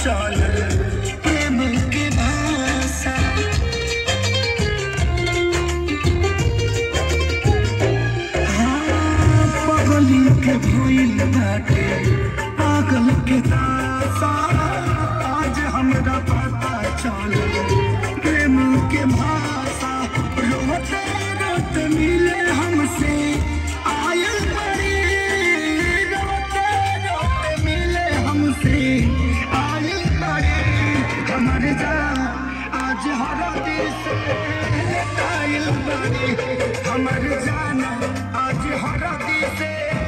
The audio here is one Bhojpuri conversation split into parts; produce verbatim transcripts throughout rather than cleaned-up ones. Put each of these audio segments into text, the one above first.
चल प्रेम के भाषा हाँ पगली के भइल बाटे पागल के दासा आज हमरा पता चल प्रेम के भाषा रोते रोते मिले हमसे आयल बड़ी रोते रोते मिले हमसे आयल बड़ी हमर जान आज हरदी से आयल बड़ी हमर जान आज हरदी से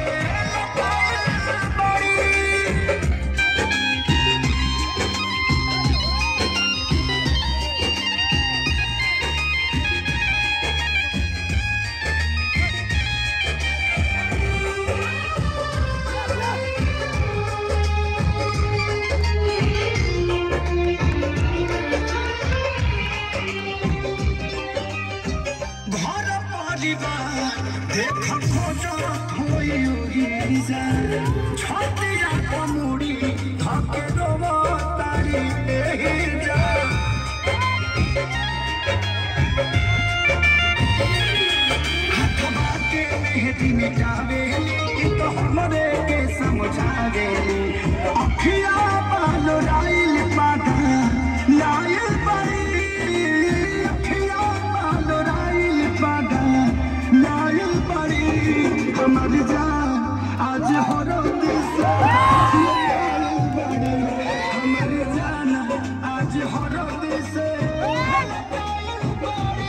देख खोजा होई छतिया कमुड़ी धके रोवा तारी एही जा हथवा के मेहदी मिटावे ई तो हमरे के समझावे अखिया बालो राइल पादा लायल बड़ी अखिया बालो राइल पादा लायल बड़ी हमर जान आज हरदी से लायल बड़ी हमर जान आज हरदी से लायल बड़ी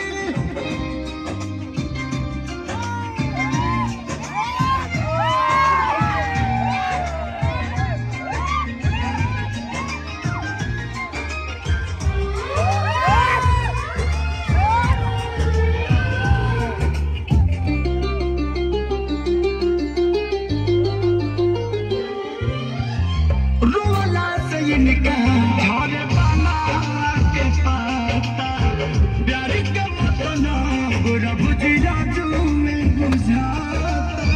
इनका झारे पाना के पाता प्यार के मतलब रब जी राजू में बुझाता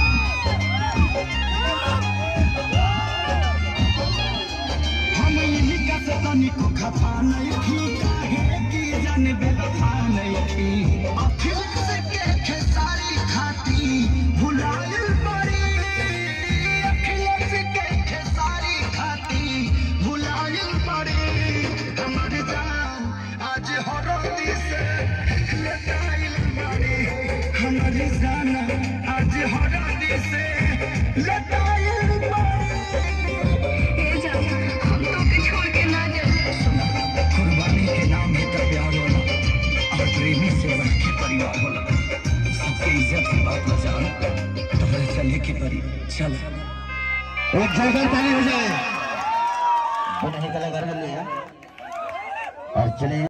हम इनका से तनिको खफा नहीं थी काहे की जान बेवफा नहीं थी अखिलेश के खेसारी खाती भुलायल पड़ी अखिलेश के खेसारी खाती हमर जान आज हरदी से लटाइल बड़ी हमर जान आज हरदी से लटाइल बड़ी ए जान हम तो के छोड़ के ना जाए कुर्बानी के नाम है तो प्यार होला और प्रेमी से बढ़ के परिवार होला सबके इज्जत की बात न जान तोहरे चले के परी चल एक जगह पानी हो जाए वो नहीं कलाकार बन गया और चले।